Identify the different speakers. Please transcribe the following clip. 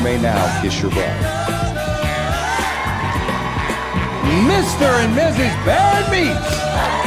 Speaker 1: may now kiss your bride. Mr. and Mrs. Baron Meeks.